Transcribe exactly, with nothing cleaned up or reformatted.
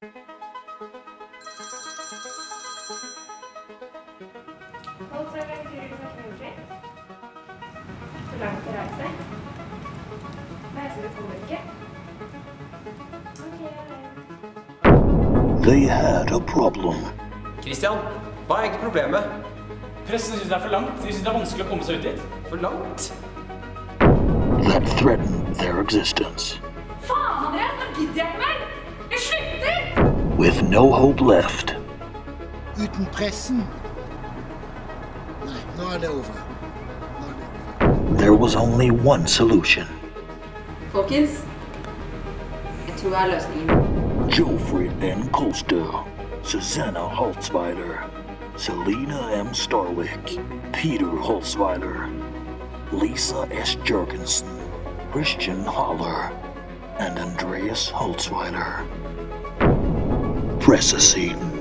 Holzweiler betyr ikke snakke muntlig. For langt å reise. Reise det kommer ikke. They had a problem. Christian, hva er egentlig problemet? Pressen synes det er for langt. De synes det er vanskelig å komme seg ut dit. For langt? That threatened their existence. Faen, Andreas, nå gidder jeg ikke mer! Jeg slutter! With no hope left. Uten pressen? Nei, nå er det over. Nå er det over. There was only one solution. Folkens, jeg tror jeg har løsningen. Geoffrey N. Kolster, Susanna Holzweiler, Selena M. Starwick, Peter Holzweiler, Lisa S. Jurgensen, Christian Haller, and Andreas Holzweiler. Presse Siden.